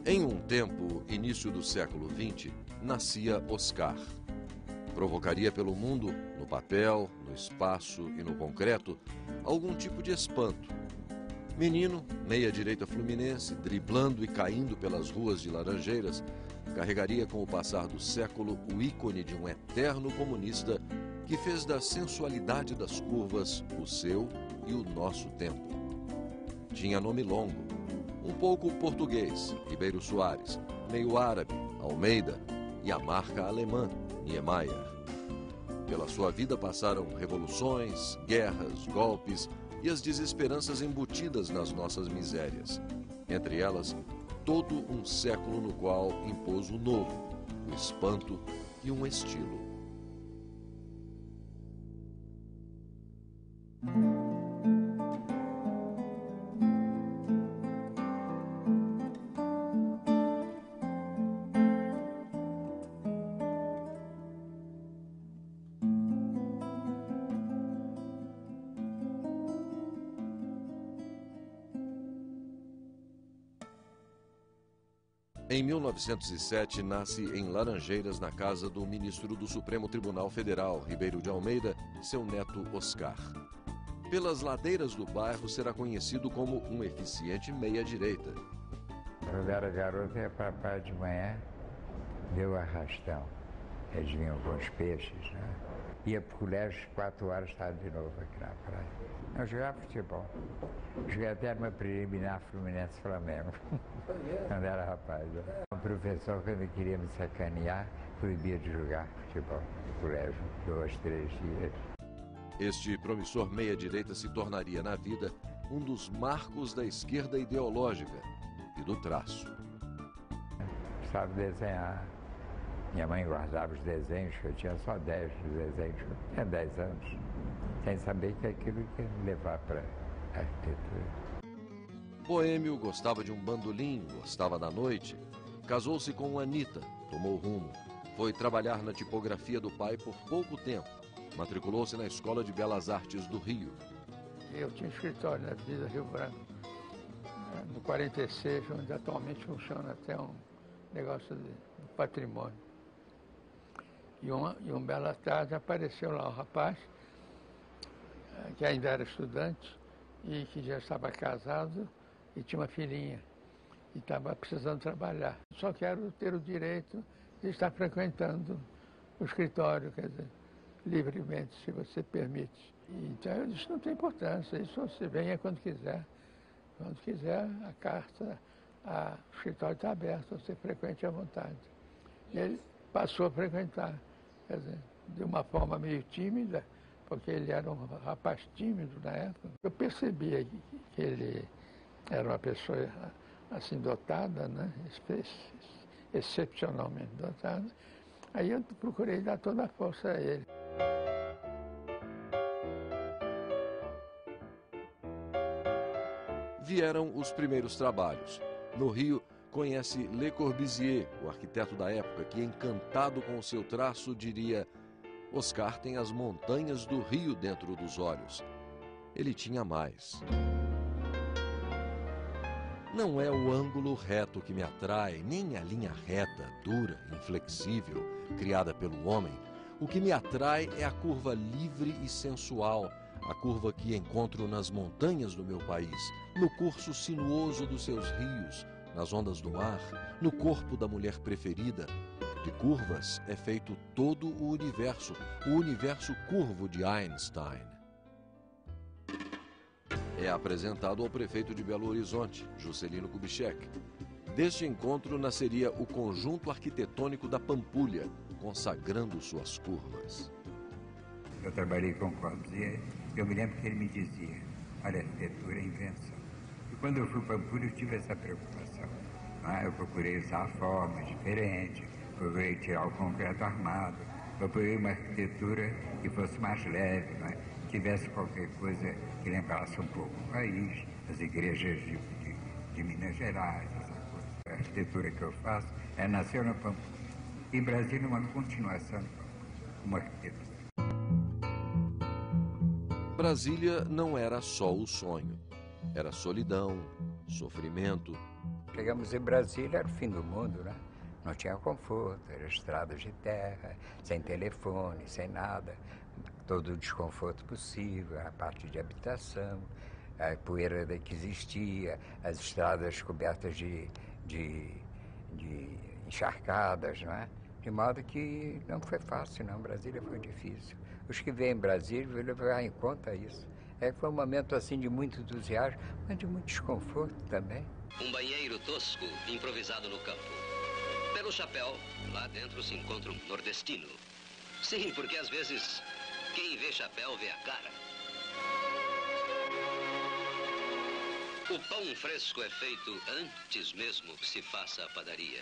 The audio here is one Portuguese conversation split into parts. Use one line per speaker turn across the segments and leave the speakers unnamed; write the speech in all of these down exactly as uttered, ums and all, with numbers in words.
Em um tempo, início do século vinte, nascia Oscar. Provocaria pelo mundo, no papel, no espaço e no concreto, algum tipo de espanto. Menino, meia-direita fluminense, driblando e caindo pelas ruas de Laranjeiras, carregaria com o passar do século o ícone de um eterno comunista que fez da sensualidade das curvas o seu e o nosso tempo. Tinha nome longo, um pouco português, Ribeiro Soares, meio árabe, Almeida, e a marca alemã, Niemeyer. Pela sua vida passaram revoluções, guerras, golpes e as desesperanças embutidas nas nossas misérias. Entre elas, todo um século no qual impôs o novo, o espanto e um estilo. Em mil novecentos e sete, nasce em Laranjeiras, na casa do ministro do Supremo Tribunal Federal, Ribeiro de Almeida, seu neto Oscar. Pelas ladeiras do bairro, será conhecido como um eficiente meia-direita.
Quando era garoto, ia para a praia de manhã, deu arrastão. Eles vinham com os peixes, né? Ia para o colégio, quatro horas, estava de novo aqui na praia. Eu jogava futebol. Joguei até numa preliminar Fluminense-Flamengo, quando era rapaz. Né? O professor, quando queria me sacanear, proibia de jogar futebol no colégio, dois, três dias.
Este promissor meia-direita se tornaria, na vida, um dos marcos da esquerda ideológica e do traço.
Sabe desenhar. Minha mãe guardava os desenhos, que eu tinha só dez desenhos, eu tinha dez anos, sem saber que aquilo ia me levar para a arquitetura.
Boêmio, gostava de um bandolim, gostava da noite. Casou-se com Anita, tomou rumo. Foi trabalhar na tipografia do pai por pouco tempo. Matriculou-se na Escola de Belas Artes do Rio.
Eu tinha escritório na Avenida Rio Branco, no quarenta e seis, onde atualmente funciona até um negócio de patrimônio. E uma, e uma bela tarde apareceu lá o rapaz, que ainda era estudante e que já estava casado e tinha uma filhinha e estava precisando trabalhar. Só quero ter o direito de estar frequentando o escritório, quer dizer, livremente, se você permite. Então eu disse, não tem importância, isso você venha quando quiser. Quando quiser, a carta, a, o escritório está aberto, você frequente à vontade. E ele passou a frequentar. Quer dizer, de uma forma meio tímida, porque ele era um rapaz tímido na época. Eu percebia que ele era uma pessoa assim dotada, né? Excepcionalmente dotada. Aí eu procurei dar toda a força a ele.
Vieram os primeiros trabalhos. No Rio, conhece Le Corbusier, o arquiteto da época, que, encantado com o seu traço, diria: Oscar tem as montanhas do Rio dentro dos olhos. Ele tinha mais. Não é o ângulo reto que me atrai, nem a linha reta, dura, inflexível, criada pelo homem. O que me atrai é a curva livre e sensual, a curva que encontro nas montanhas do meu país, no curso sinuoso dos seus rios, nas ondas do mar, no corpo da mulher preferida. De curvas é feito todo o universo, o universo curvo de Einstein. É apresentado ao prefeito de Belo Horizonte, Juscelino Kubitschek. Deste encontro nasceria o conjunto arquitetônico da Pampulha, consagrando suas curvas.
Eu trabalhei com o Corbusier, eu me lembro que ele me dizia, olha, arquitetura é invenção. E quando eu fui para Pampulha, eu tive essa preocupação. Ah, eu procurei usar formas diferentes, procurei tirar o concreto armado, procurei uma arquitetura que fosse mais leve, né? Tivesse qualquer coisa que lembrasse um pouco o país, as igrejas de, de, de Minas Gerais, essa coisa. A arquitetura que eu faço é nasceu na Pampulha. E Brasília é uma continuação de Pampulha, uma arquitetura.
Brasília não era só o sonho. Era solidão, sofrimento.
Chegamos em Brasília, era o fim do mundo, né? Não tinha conforto, eram estradas de terra, sem telefone, sem nada. Todo o desconforto possível, a parte de habitação, a poeira que existia, as estradas cobertas de, de, de encharcadas, não é? De modo que não foi fácil, não. Brasília foi difícil. Os que vêm em Brasília vão levar em conta isso. É, foi um momento assim de muito entusiasmo, mas de muito desconforto também.
Um banheiro tosco improvisado no campo. Pelo chapéu, lá dentro se encontra um nordestino. Sim, porque às vezes quem vê chapéu vê a cara. O pão fresco é feito antes mesmo que se faça a padaria.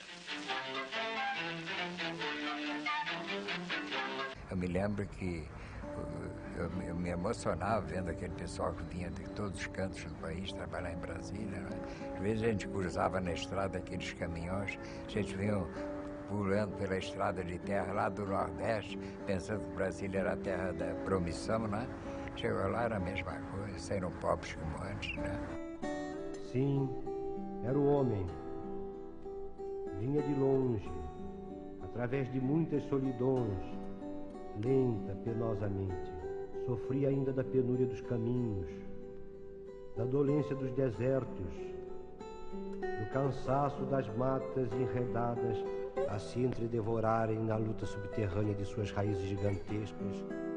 Eu me lembro que eu, eu me emocionava vendo aquele pessoal que vinha de todos os cantos do país trabalhar em Brasília, né? Às vezes a gente cruzava na estrada aqueles caminhões, a gente vinha pulando pela estrada de terra lá do Nordeste, pensando que Brasília era a terra da promissão, né? Chegou lá, era a mesma coisa, saíram pobres como antes, né?
Sim, era o homem. Vinha de longe, através de muitas solidões, lenta, penosamente. Sofria ainda da penúria dos caminhos, da dolência dos desertos, do cansaço das matas enredadas a se entredevorarem na luta subterrânea de suas raízes gigantescas.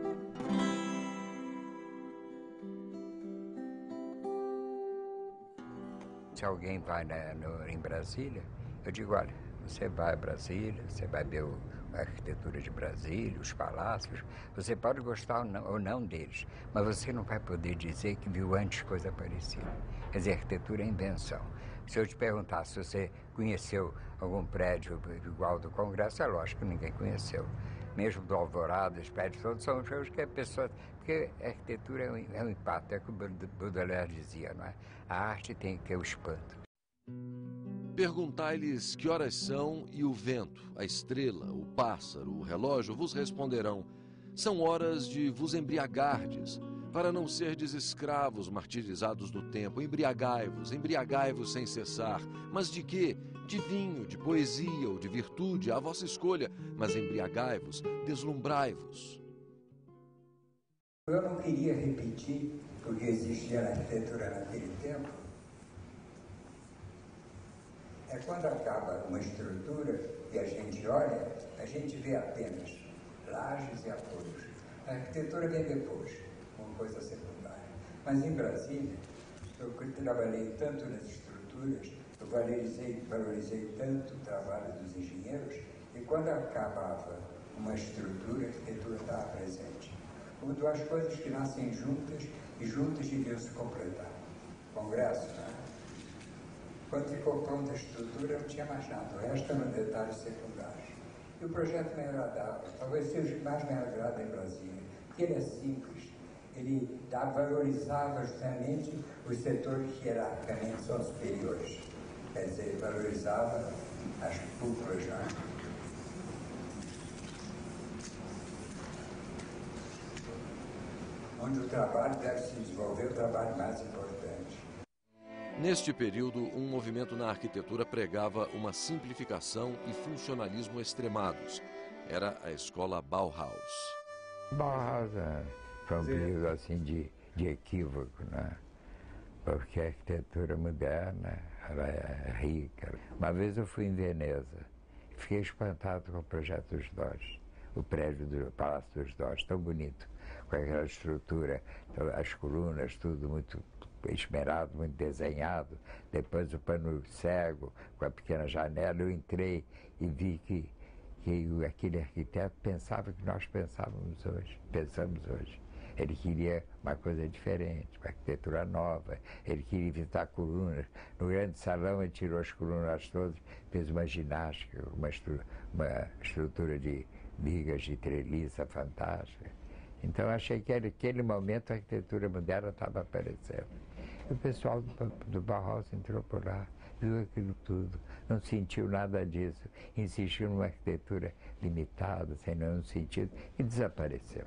Se alguém vai na, no, em Brasília, eu digo, olha, você vai a Brasília, você vai ver o, a arquitetura de Brasília, os palácios, você pode gostar ou não, ou não deles, mas você não vai poder dizer que viu antes coisa parecida. Quer dizer, arquitetura é invenção. Se eu te perguntar se você conheceu algum prédio igual do Congresso, é lógico que ninguém conheceu. Mesmo do Alvorada, os prédios todos são coisas que a pessoa... Porque a arquitetura é um, é um impacto, é o que o Baudelaire dizia, não é? A arte tem que ter o espanto.
Perguntai-lhes que horas são e o vento, a estrela, o pássaro, o relógio vos responderão. São horas de vos embriagardes, para não serdes escravos martirizados do tempo. Embriagai-vos, embriagai-vos sem cessar. Mas de quê? De vinho, de poesia ou de virtude, à vossa escolha. Mas embriagai-vos, deslumbrai-vos.
Eu não queria repetir o que existia na arquitetura naquele tempo. É quando acaba uma estrutura e a gente olha, a gente vê apenas lajes e apoios. A arquitetura vem depois, uma coisa secundária. Mas em Brasília, eu trabalhei tanto nas estruturas, eu valorizei, valorizei tanto o trabalho dos engenheiros, e quando acabava uma estrutura, a arquitetura estava presente. Como duas coisas que nascem juntas e juntas deviam se completar. Congresso, né? Quando ficou pronta a estrutura, não tinha mais nada. O resto eram detalhes secundários. E o projeto me agradava. Talvez seja o que mais me agrada em Brasília. Porque ele é simples. Ele valorizava justamente os setores que hierarquicamente são superiores. Quer dizer, ele valorizava as cúpulas, né? Onde o trabalho deve se desenvolver, o trabalho mais importante.
Neste período, um movimento na arquitetura pregava uma simplificação e funcionalismo extremados. Era a escola Bauhaus.
Bauhaus foi um período assim de, de equívoco, né? Porque a arquitetura moderna ela é rica. Uma vez eu fui em Veneza e fiquei espantado com o projeto dos Dodge, o prédio do Palácio dos Dodge, tão bonito, com aquela estrutura, as colunas, tudo muito esmerado, muito desenhado. Depois o pano cego, com a pequena janela, eu entrei e vi que, que aquele arquiteto pensava que nós pensávamos hoje, pensamos hoje. Ele queria uma coisa diferente, uma arquitetura nova, ele queria evitar colunas. No grande salão ele tirou as colunas todas, fez uma ginástica, uma, estru uma estrutura de vigas de treliça fantástica. Então achei que naquele momento a arquitetura moderna estava aparecendo. E o pessoal do, do Bauhaus entrou por lá, viu aquilo tudo, não sentiu nada disso, insistiu numa arquitetura limitada, sem nenhum sentido, e desapareceu.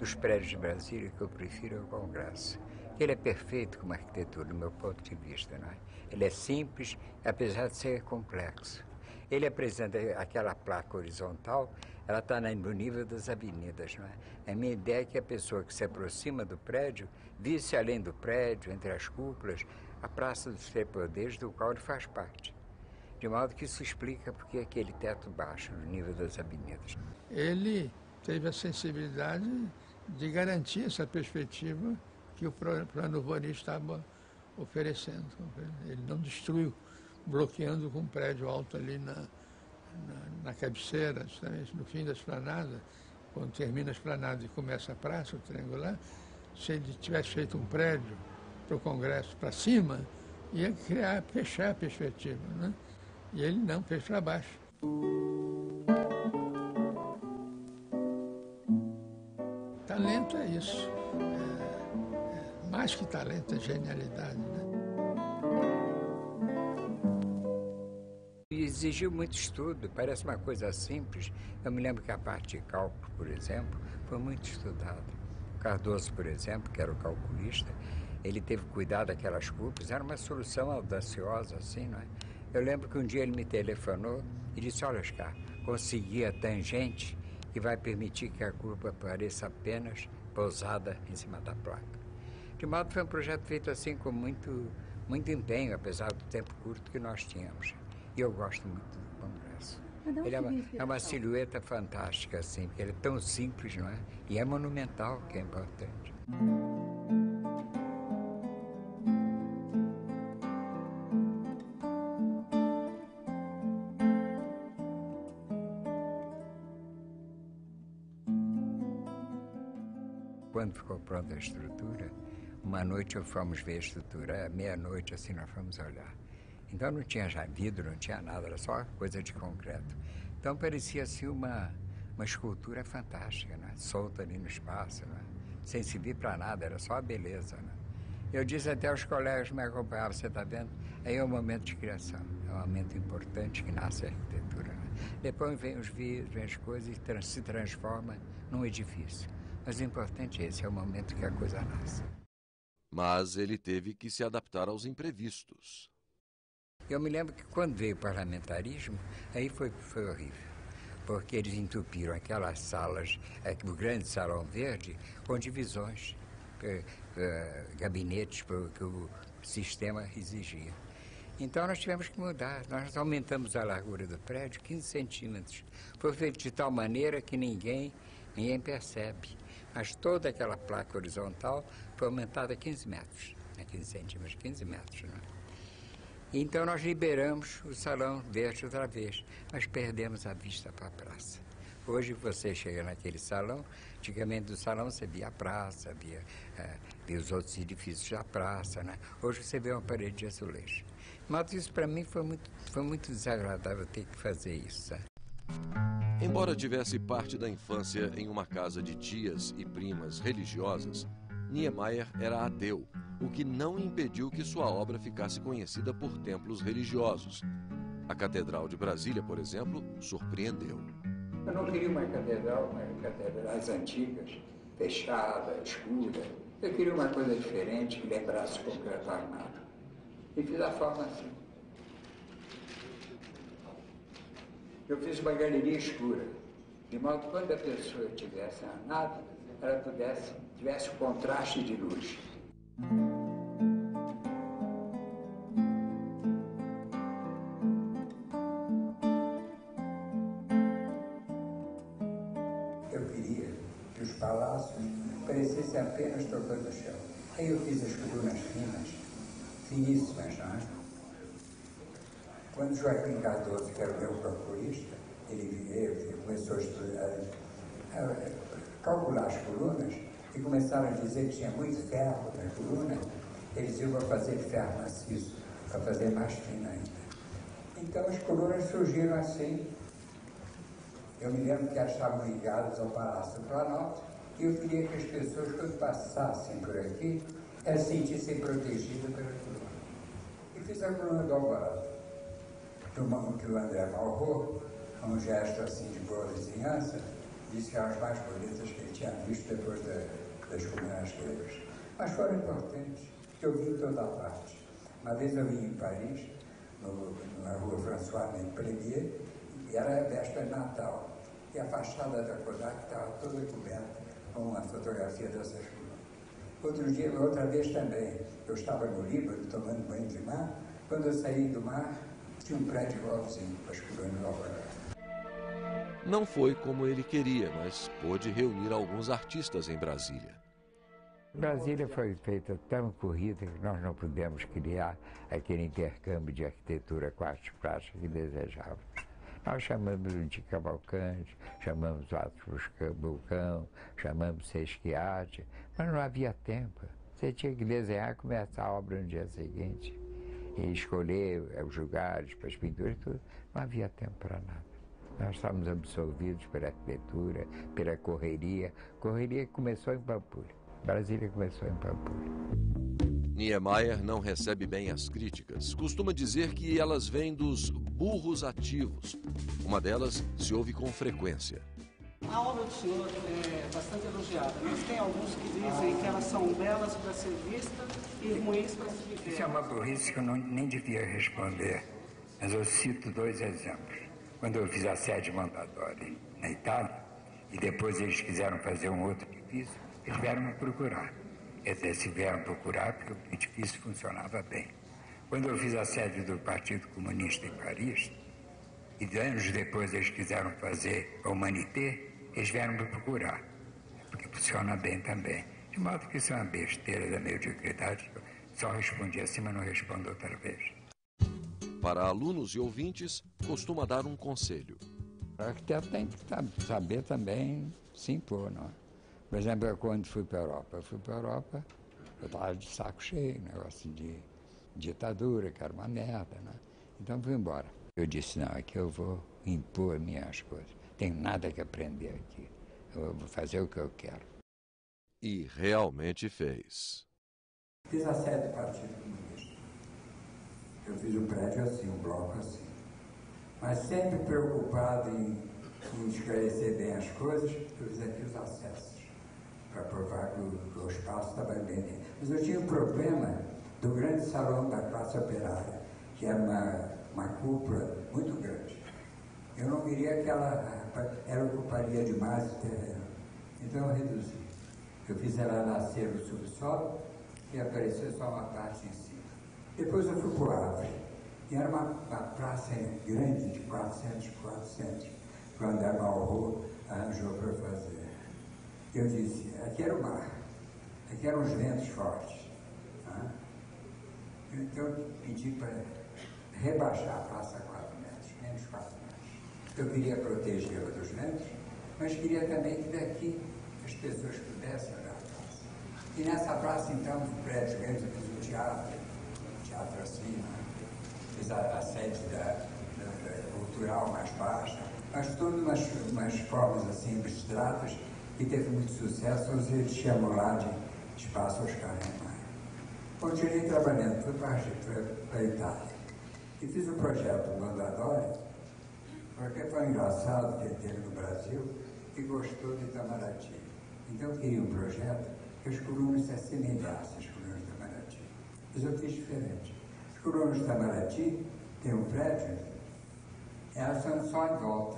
dos prédios de Brasília, que eu prefiro é o Congresso. Ele é perfeito como arquitetura, do meu ponto de vista, não é? Ele é simples, apesar de ser complexo. Ele apresenta aquela placa horizontal, ela está no nível das avenidas, não é? A minha ideia é que a pessoa que se aproxima do prédio visse além do prédio, entre as cúpulas, a Praça dos Três Poderes, do qual ele faz parte. De modo que isso explica porque aquele teto baixo, no nível das avenidas.
Ele teve a sensibilidade de garantir essa perspectiva que o plano urbanista estava oferecendo. Ele não destruiu, bloqueando com um prédio alto ali na, na, na cabeceira, justamente no fim da esplanada, quando termina a esplanada e começa a praça, o triangular. Se ele tivesse feito um prédio para o Congresso para cima, ia criar, fechar a perspectiva, né? E ele não, fez para baixo. Talento é isso. É, é, mais que talento, é genialidade, né?
Exigiu muito estudo, parece uma coisa simples. Eu me lembro que a parte de cálculo, por exemplo, foi muito estudada. Cardoso, por exemplo, que era o calculista, ele teve cuidado daquelas curvas, era uma solução audaciosa, assim, não é? Eu lembro que um dia ele me telefonou e disse, olha, Oscar, consegui a tangente que vai permitir que a curva apareça apenas pousada em cima da placa. De modo que foi um projeto feito assim com muito, muito empenho, apesar do tempo curto que nós tínhamos. E eu gosto muito do Congresso. Ele é uma, é uma silhueta fantástica, assim, porque ele é tão simples, não é? E é monumental, que é importante. Quando ficou pronta a estrutura, uma noite fomos ver a estrutura, meia-noite, assim, nós fomos olhar. Então não tinha já vidro, não tinha nada, era só coisa de concreto. Então parecia assim uma, uma escultura fantástica, né? Solta ali no espaço, né? Sem se vir para nada, era só a beleza. Né? Eu disse até aos colegas que me acompanhavam, você está vendo? Aí é um momento de criação, é um momento importante que nasce a arquitetura. Né? Depois vem os vidros, vem as coisas e trans, se transforma num edifício. Mas o importante é esse, é o momento que a coisa nasce.
Mas ele teve que se adaptar aos imprevistos.
Eu me lembro que quando veio o parlamentarismo, aí foi, foi horrível, porque eles entupiram aquelas salas, o grande salão verde, com divisões, que, uh, gabinetes que o sistema exigia. Então nós tivemos que mudar, nós aumentamos a largura do prédio quinze centímetros. Foi feito de tal maneira que ninguém, ninguém percebe, mas toda aquela placa horizontal foi aumentada a quinze metros, né, quinze centímetros, quinze metros, né? Então nós liberamos o salão verde outra vez, mas perdemos a vista para a praça. Hoje você chega naquele salão, antigamente do salão você via a praça, via, é, via os outros edifícios da praça, né? Hoje você vê uma parede de azulejo. Mas isso para mim foi muito, foi muito desagradável ter que fazer isso. Sabe?
Embora tivesse parte da infância em uma casa de tias e primas religiosas, Niemeyer era ateu, o que não impediu que sua obra ficasse conhecida por templos religiosos. A Catedral de Brasília, por exemplo, surpreendeu.
Eu não queria uma catedral, uma catedrais antigas, fechada, escura. Eu queria uma coisa diferente, que lembrasse o concreto armado. E fiz a forma assim. Eu fiz uma galeria escura, de modo que quando a pessoa estivesse na nave, ela pudesse, tivesse o contraste de luz. Eu queria que os palácios parecessem apenas tocando o chão. Aí eu fiz as colunas finas, finíssimas, não é? Quando Joaquim Cardoso, que era o meu procurista, ele, ele começou a, estudar, a calcular as colunas e começaram a dizer que tinha muito ferro na coluna, eles iam fazer de ferro maciço, para fazer mais fina ainda. Então as colunas surgiram assim. Eu me lembro que elas estavam ligadas ao Palácio do Planalto e eu queria que as pessoas, quando passassem por aqui, elas se sentissem protegidas pela coluna. E fiz a coluna do Alvorada. Que o André Malraux, um gesto assim de boa vizinhança, disse que eram as mais bonitas que ele tinha visto depois da, das colunas gregas. Mas foram importantes, que eu vi em toda a parte. Uma vez eu vim em Paris, no, na rua François Premier, e era a véspera de Natal. E a fachada da Kodak estava toda coberta com uma fotografia dessas colunas. Outro dia, outra vez também, eu estava no Líbano tomando banho de mar. Quando eu saí do mar, tinha um prédio igualzinho com as colunas alvoradas.
Não foi como ele queria, mas pôde reunir alguns artistas em Brasília.
Brasília foi feita tão corrida que nós não pudemos criar aquele intercâmbio de arquitetura com arte plástica que desejávamos. Nós chamamos o de Cavalcante, chamamos o Atlas Vulcão, chamamos Sesquiate, mas não havia tempo. Você tinha que desenhar e começar a obra no dia seguinte. E escolher os lugares para as pinturas, tudo. Não havia tempo para nada. Nós estávamos absorvidos pela arquitetura, pela correria. Correria que começou em Pampulha. Brasília começou em Pampulha.
Niemeyer não recebe bem as críticas. Costuma dizer que elas vêm dos burros ativos. Uma delas se ouve com frequência.
A obra do senhor é bastante elogiada, mas tem alguns que dizem que elas são belas para ser vista e ruins para se viver.
Isso é uma burrice que eu não, nem devia responder, mas eu cito dois exemplos. Quando eu fiz a sede Mondadori na Itália, e depois eles quiseram fazer um outro edifício, eles vieram me procurar. Eles vieram procurar porque o edifício funcionava bem. Quando eu fiz a sede do Partido Comunista em Paris, e anos depois eles quiseram fazer a Humanité, eles vieram me procurar, porque funciona bem também. De modo que isso é uma besteira da mediocridade, só respondi assim, mas não respondo outra vez.
Para alunos e ouvintes, costuma dar um conselho.
O arquiteto tem que saber também se impor, não é? Por exemplo, eu, quando fui para a Europa, eu fui para a Europa, eu estava de saco cheio, negócio de ditadura, que era uma merda, né? Então fui embora. Eu disse, não, aqui eu vou impor minhas coisas. Tenho nada que aprender aqui. Eu vou fazer o que eu quero.
E realmente fez.
Fiz a sede do Partido Comunista. Eu fiz um prédio assim, um bloco assim. Mas sempre preocupado em, em esclarecer bem as coisas, eu fiz aqui os acessos, para provar que o, o espaço estava bem dentro. Mas eu tinha um problema do grande salão da classe operária, que era uma, uma cúpula muito grande. Eu não queria que ela, ela ocuparia demais o terreno. Então eu reduzi. Eu fiz ela nascer no subsolo e apareceu só uma parte em cima. Depois eu fui para o Havre, e era uma, uma praça grande de quatrocentos por quatrocentos, que o André Malraux arranjou para fazer. Eu disse, aqui era o mar, aqui eram os ventos fortes. Tá? Então eu pedi para rebaixar a praça a quatro metros, menos quatro metros. Eu queria protegê-la dos ventos, mas queria também que daqui as pessoas pudessem olhar a praça. E nessa praça, então, os prédios grandes, eu fiz um teatro, um teatro assim, né? Fiz a, a sede da, da, da cultural mais baixa, mas tudo umas, umas formas assim, abstratas, que teve muito sucesso, eles chamam lá de Espaço Oscar Niemeyer. Continuei trabalhando, fui para a Itália. E fiz o projeto Mondadori, porque foi engraçado que ele teve no Brasil e gostou de Itamaraty. Então eu queria um projeto que as colunas se assemelhassem às colunas de Itamaraty. Mas eu fiz diferente. As colunas de Itamaraty tem um prédio, elas são só em volta,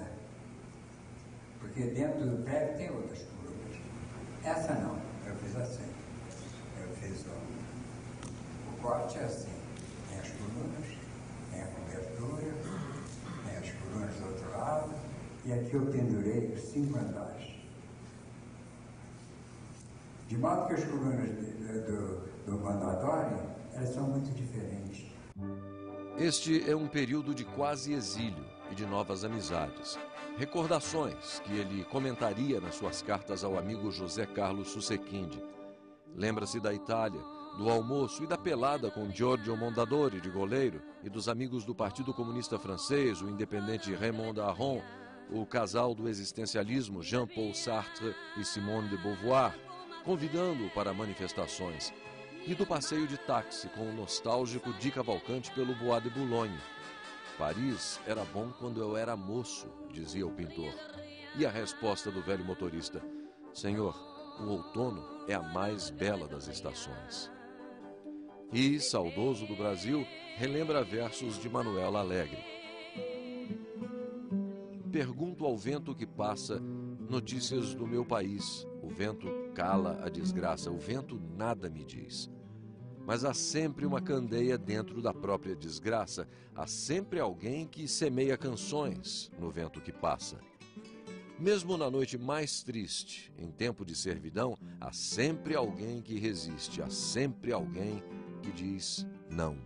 porque dentro do prédio tem outras colunas. Essa não, eu fiz assim. Eu fiz o, o corte é assim, tem as colunas, tem a cobertura, tem as colunas do outro lado, e aqui eu pendurei os cinco andares. De modo que as colunas do, do Mondadori, elas são muito diferentes.
Este é um período de quase exílio e de novas amizades. Recordações que ele comentaria nas suas cartas ao amigo José Carlos Susequinde. Lembra-se da Itália, do almoço e da pelada com Giorgio Mondadori de goleiro e dos amigos do Partido Comunista Francês, o independente Raymond Aron, o casal do existencialismo Jean-Paul Sartre e Simone de Beauvoir, convidando-o para manifestações, e do passeio de táxi com o nostálgico Di Cavalcanti pelo Bois de Boulogne. Paris era bom quando eu era moço, dizia o pintor. E a resposta do velho motorista: Senhor, o outono é a mais bela das estações. E, saudoso do Brasil, relembra versos de Manuel Alegre. Pergunto ao vento que passa notícias do meu país. O vento cala a desgraça, o vento nada me diz. Mas há sempre uma candeia dentro da própria desgraça. Há sempre alguém que semeia canções no vento que passa. Mesmo na noite mais triste, em tempo de servidão, há sempre alguém que resiste, há sempre alguém que diz não.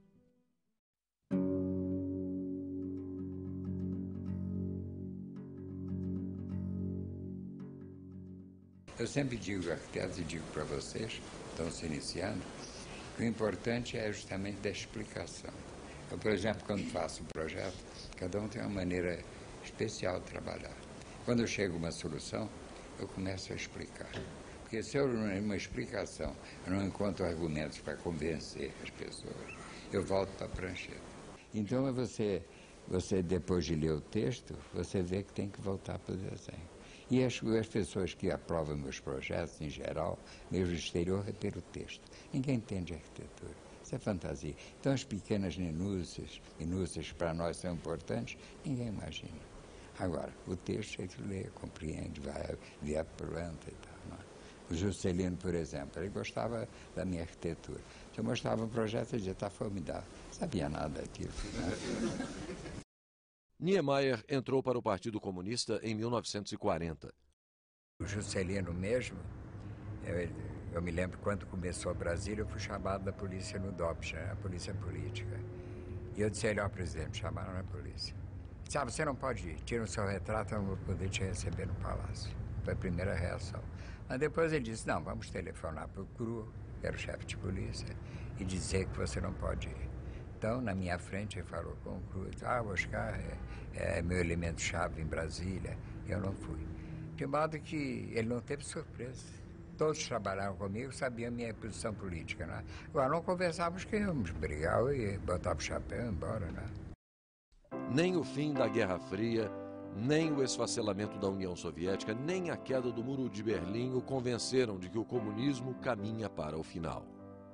Eu sempre digo, arquitetos, e digo para vocês, que estão se iniciando, que o importante é justamente a explicação. Eu, por exemplo, quando faço um projeto, cada um tem uma maneira especial de trabalhar. Quando eu chego a uma solução, eu começo a explicar. Porque se eu não tenho uma explicação, eu não encontro argumentos para convencer as pessoas, eu volto para a prancheta. Então, você, você, depois de ler o texto, você vê que tem que voltar para o desenho. E as, as pessoas que aprovam meus projetos, em geral, mesmo no exterior, é pelo texto. Ninguém entende arquitetura. Isso é fantasia. Então, as pequenas minúcias, minúcias que para nós são importantes, ninguém imagina. Agora, o texto é que lê, compreende, vai ver a planta e tal. Não é? O Juscelino, por exemplo, ele gostava da minha arquitetura. Se eu mostrava um projeto, ele dizia, está formidável. Não sabia nada daquilo. Né?
Niemeyer entrou para o Partido Comunista em mil novecentos e quarenta.
O Juscelino mesmo, eu, eu me lembro quando começou a Brasília, eu fui chamado da polícia no D O P S, a polícia política. E eu disse a ele, ó, presidente, me chamaram na polícia. Sabe, você não pode ir, tira o seu retrato, eu não vou poder te receber no palácio. Foi a primeira reação. Mas depois ele disse, não, vamos telefonar para o Cru, que era o chefe de polícia, e dizer que você não pode ir. Então, na minha frente, ele falou com o Cru, disse, ah, o Oscar é, é meu elemento-chave em Brasília. Eu não fui. De modo que ele não teve surpresa. Todos trabalharam comigo, sabiam a minha posição política. Né? Agora, não conversávamos que íamos brigar e botar o chapéu e ir embora. Né?
Nem o fim da Guerra Fria, nem o esfacelamento da União Soviética, nem a queda do Muro de Berlim o convenceram de que o comunismo caminha para o final.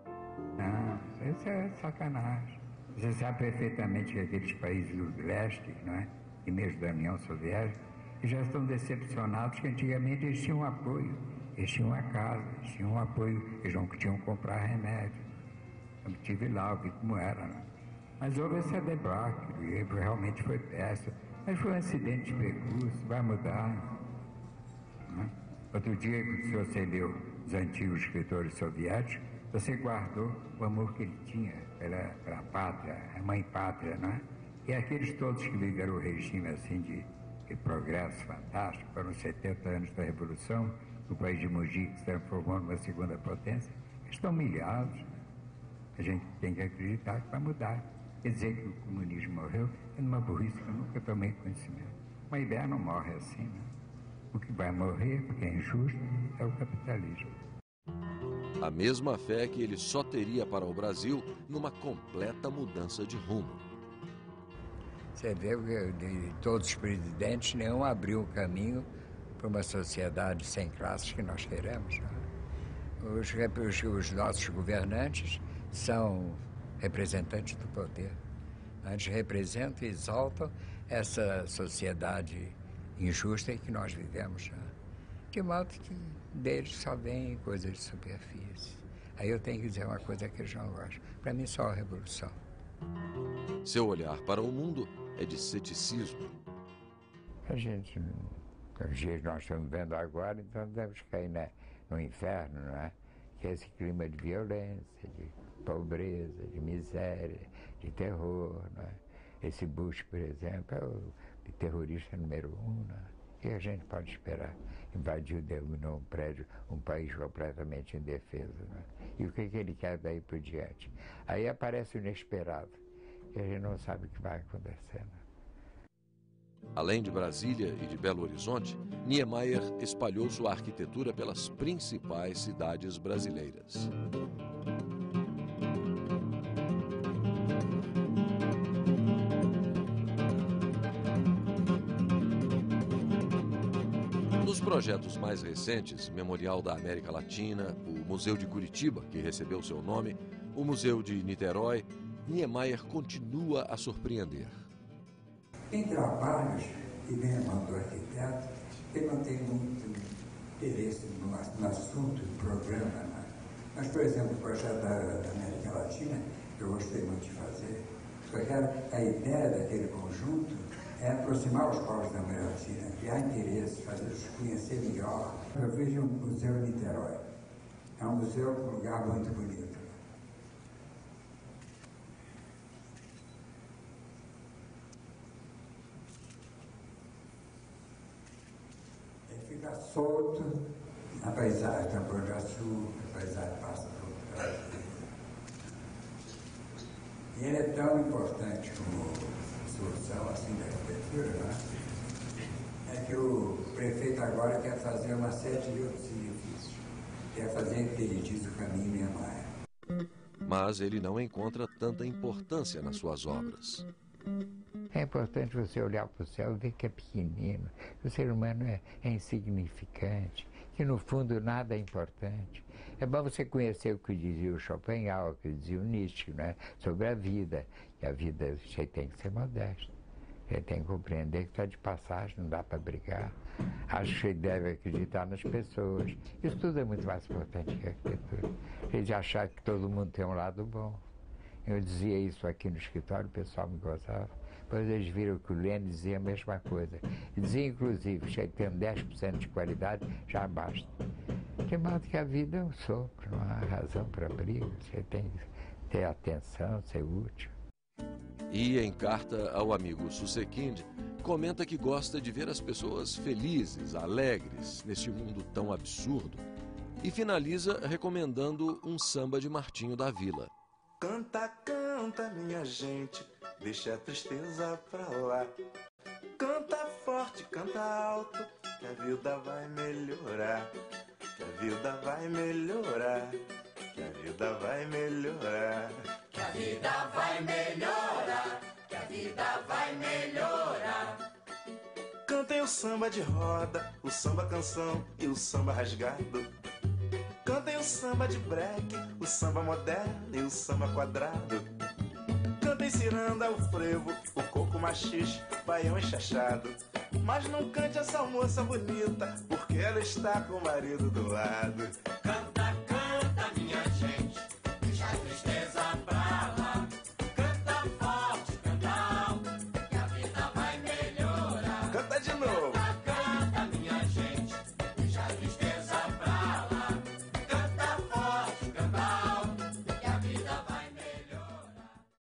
Não, isso é sacanagem. Você sabe perfeitamente que aqueles países do leste, não é? E mesmo da União Soviética, já estão decepcionados que antigamente eles tinham apoio. Eles tinham uma casa, eles tinham um apoio, eles não tinham que comprar remédio. Eu estive lá, eu vi como era. Não? Mas houve essa debacle, e realmente foi péssimo. Mas foi um acidente de percurso, vai mudar. Não? Outro dia, quando você leu os antigos escritores soviéticos, você guardou o amor que ele tinha pela, pela pátria, a mãe pátria, não é? E aqueles todos que viveram o regime assim de, de progresso fantástico, foram setenta anos da Revolução, o país de Mogi que se transformou numa segunda potência, estão humilhados. A gente tem que acreditar que vai mudar. Quer dizer que o comunismo morreu é numa burrice que eu nunca tomei conhecimento. Uma ideia não morre assim, né? O que vai morrer, porque é injusto, é o capitalismo.
A mesma fé que ele só teria para o Brasil numa completa mudança de rumo.
Você vê que de todos os presidentes, nenhum abriu o caminho para uma sociedade sem classes que nós queremos. Não é? Os, os, os nossos governantes são representantes do poder. Eles representam e exaltam essa sociedade injusta em que nós vivemos. Não é? De modo que deles só vem coisas de superfície. Aí eu tenho que dizer uma coisa que eles não gostam. Para mim, só a revolução.
Seu olhar para o mundo é de ceticismo.
A gente, os dias que nós estamos vendo agora, então devemos cair, né, no inferno, não é? Que é esse clima de violência, de pobreza, de miséria, de terror, não é? Esse Bush, por exemplo, é o terrorista número um, não é? O que a gente pode esperar? Invadiu, derrubou um prédio, um país completamente indefeso. Né? E o que, que ele quer daí por diante? Aí aparece o inesperado, que a gente não sabe o que vai acontecer. Né?
Além de Brasília e de Belo Horizonte, Niemeyer espalhou sua arquitetura pelas principais cidades brasileiras. dos projetos mais recentes, Memorial da América Latina, o Museu de Curitiba, que recebeu seu nome, o Museu de Niterói, Niemeyer continua a surpreender.
Tem trabalhos que vem a mão do arquiteto que não tem muito interesse no, no assunto do programa, né? Mas, por exemplo, o projeto da, da América Latina, que eu gostei muito de fazer, porque a ideia daquele conjunto é aproximar os povos da América Latina, criar interesse, fazer-os conhecer melhor. Eu fiz um museu em Niterói. É um museu, um lugar muito bonito. Ele fica solto na paisagem, na Pôr do Açúcar, a paisagem passa por trás. E ele é tão importante como solução assim da arquitetura, né? É que o prefeito agora quer fazer uma série de outros edifícios. Quer fazer que ele diz o caminho Niemeyer.
Mas ele não encontra tanta importância nas suas obras.
É importante você olhar para o céu e ver que é pequenino, que o ser humano é, é insignificante, que no fundo nada é importante. É bom você conhecer o que dizia o Schopenhauer, o que dizia o Nietzsche, né, sobre a vida. E a vida, você tem que ser modesto. Você tem que compreender que está de passagem, não dá para brigar. Acho que você deve acreditar nas pessoas. Isso tudo é muito mais importante que a arquitetura. A gente achar que todo mundo tem um lado bom. Eu dizia isso aqui no escritório, o pessoal me gozava. Depois eles viram que o Lênin dizia a mesma coisa. E dizia, inclusive, se tem dez por cento de qualidade, já basta. De modo que a vida é um sopro, não há razão para briga. Você tem que ter atenção, ser útil.
E em carta ao amigo Susekind, comenta que gosta de ver as pessoas felizes, alegres, neste mundo tão absurdo. E finaliza recomendando um samba de Martinho da Vila.
Canta, canta, minha gente, deixa a tristeza pra lá. Canta forte, canta alto, que a vida vai melhorar. Que a vida vai melhorar. Que a vida vai melhorar.
Que a vida vai melhorar. Que a vida vai melhorar.
Cantem o samba de roda, o samba canção e o samba rasgado. Cantem o samba de break, o samba moderno e o samba quadrado. Cantem ciranda, o frevo, o coco machixe, baião enxachado. Mas não cante essa moça bonita, porque ela está com o marido do lado.